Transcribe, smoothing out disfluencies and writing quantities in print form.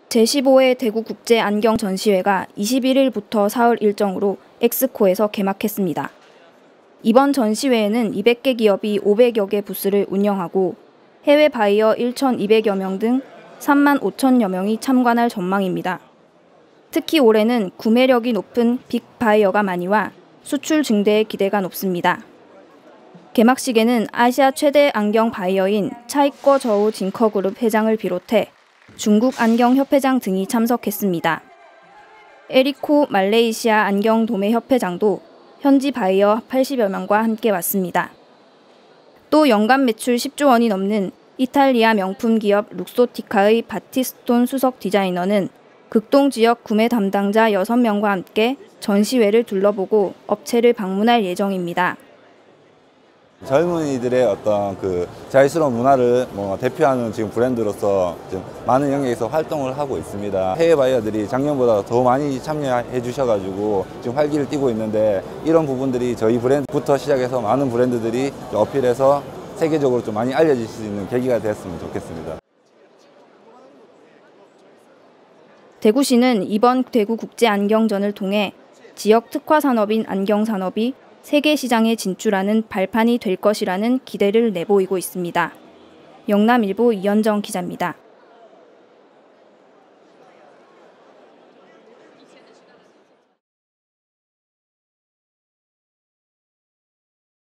제15회 대구국제안경전시회가 21일부터 사흘 일정으로 엑스코에서 개막했습니다. 이번 전시회에는 200개 기업이 500여 개 부스를 운영하고 해외 바이어 1,200여 명 등 3만 5천여 명이 참관할 전망입니다. 특히 올해는 구매력이 높은 빅바이어가 많이 와 수출 증대의 기대가 높습니다. 개막식에는 아시아 최대 안경 바이어인 차이꺼 저우 징커그룹 회장을 비롯해 중국 안경협회장 등이 참석했습니다. 에리코 말레이시아 안경도매협회장도 현지 바이어 80여 명과 함께 왔습니다. 또 연간 매출 10조 원이 넘는 이탈리아 명품 기업 룩소티카의 바티스톤 수석 디자이너는 극동 지역 구매 담당자 6명과 함께 전시회를 둘러보고 업체를 방문할 예정입니다. 젊은이들의 어떤 자유스러운 문화를 대표하는 지금 브랜드로서 지금 많은 영역에서 활동을 하고 있습니다. 해외 바이어들이 작년보다 더 많이 참여해 주셔가지고 지금 활기를 띠고 있는데 이런 부분들이 저희 브랜드부터 시작해서 많은 브랜드들이 어필해서 세계적으로 좀 많이 알려질 수 있는 계기가 됐으면 좋겠습니다. 대구시는 이번 대구국제안경전을 통해 지역 특화 산업인 안경산업이 세계 시장에 진출하는 발판이 될 것이라는 기대를 내보이고 있습니다. 영남일보 이현정 기자입니다.